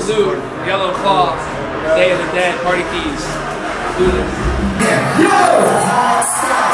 salute, Yellow Claw, Day of the Dead, Party Keys. Do this.